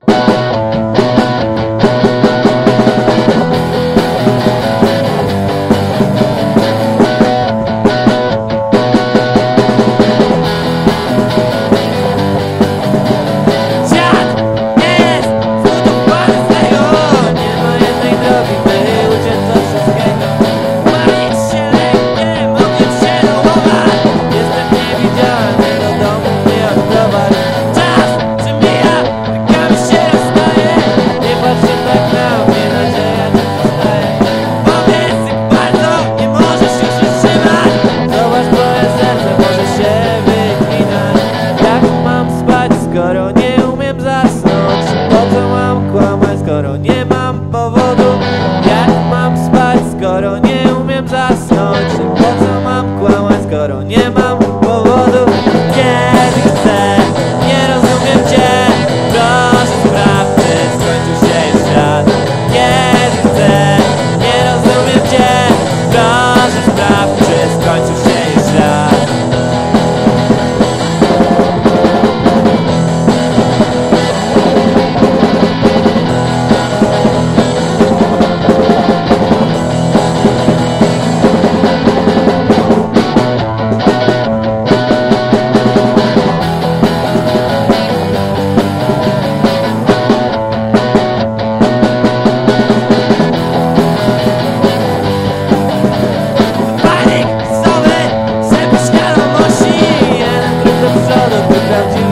Skoro nie umiem zasnąć, po co mam kłamać, skoro nie mam powodu? Jak mam spać, skoro nie umiem zasnąć? Po co mam kłamać, skoro nie mam powodu? Kiedy chcę, nie rozumiem cię, proszę spraw, czy skończył się już świat. Kiedy chcę, nie rozumiem cię, proszę spraw, czy skończył się już świat. Prawdziwy